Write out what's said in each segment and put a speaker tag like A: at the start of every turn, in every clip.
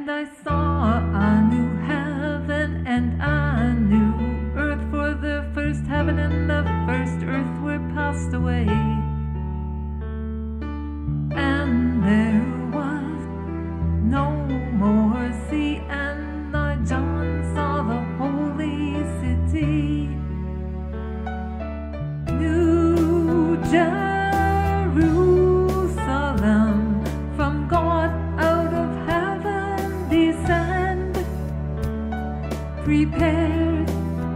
A: And I saw a new heaven and a new earth, for the first heaven and the first earth were passed away. And there was no more sea, and I, John, saw the holy city, New Jerusalem, from God out of heaven descend, prepared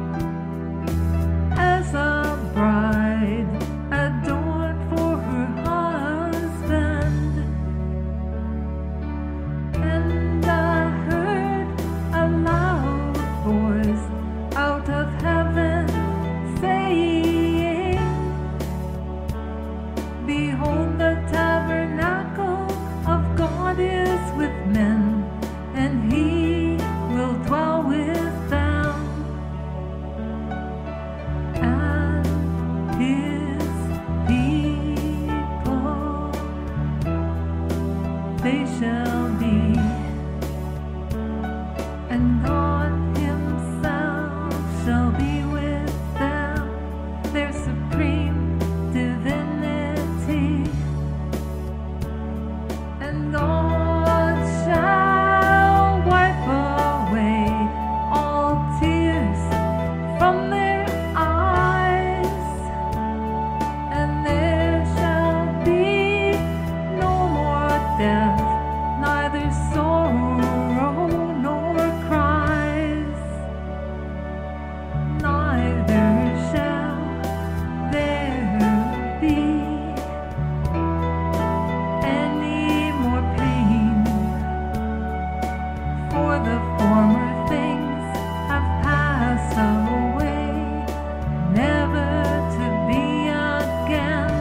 A: as a bride adorned for her husband. And I heard a loud voice out of heaven saying, behold, the tabernacle of God is with men, and he will dwell with them, and his people they shall be, and God himself shall be with them, their supreme divinity. And God shall wipe away all tears from their eyes, and there shall be no more death, neither sorrow nor cries, neither shall there be any more pain, for the former things have passed away, never to be again.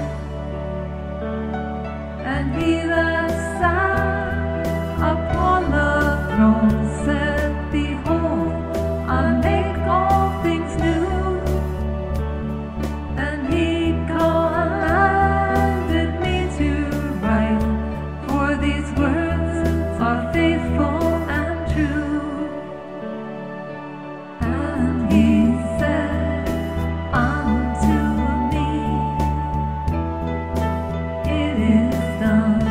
A: And he that sat upon the throne said, behold, I make all things new. And he commanded me to write, for these words are faithful and true. And he said unto me, it is done.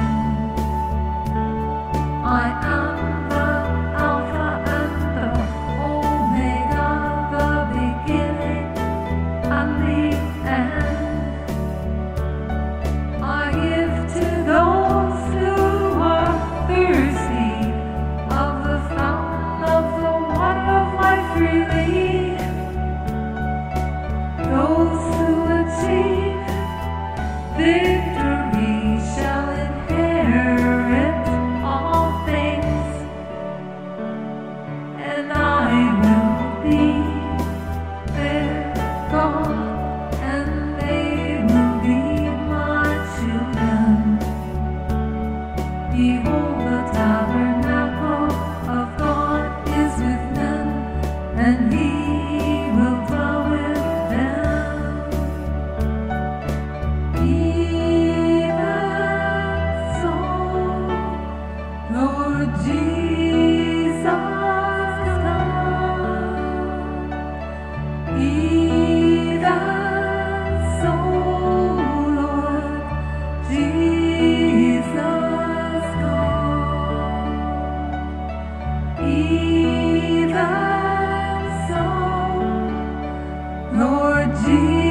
A: I am the Alpha and the Omega, the beginning and the end. I give to those who are thirsty of the fountain of the water of life freely. Those who achieve victory shall inherit all things, and I will be their God, and they will be my children. Behold, the tabernacle of God is with men, and he will dwell with them. Even so, Lord Jesus, come. Even so, Lord Jesus, come. Even so, Lord Jesus.